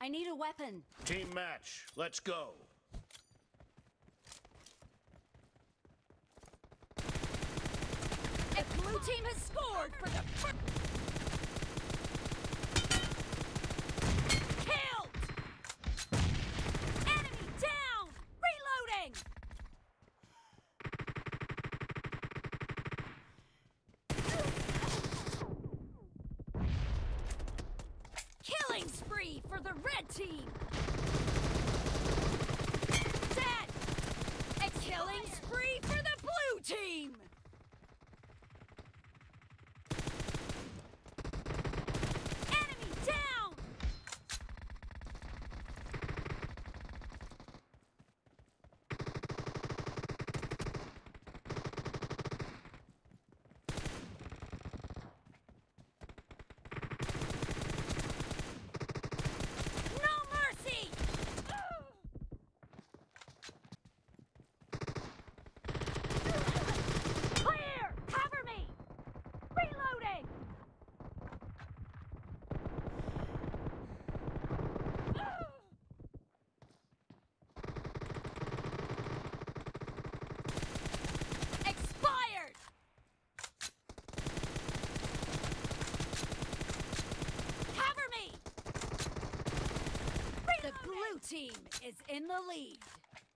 I need a weapon. Team match. Let's go. The blue team has scored for the first... Killed! Enemy down! Reloading! Killing spree for the red team! Dead! A killing spree for the blue team! Enemy down! No mercy! Clear! Cover me! Reloading! Expired! Cover me! The blue team is in the lead.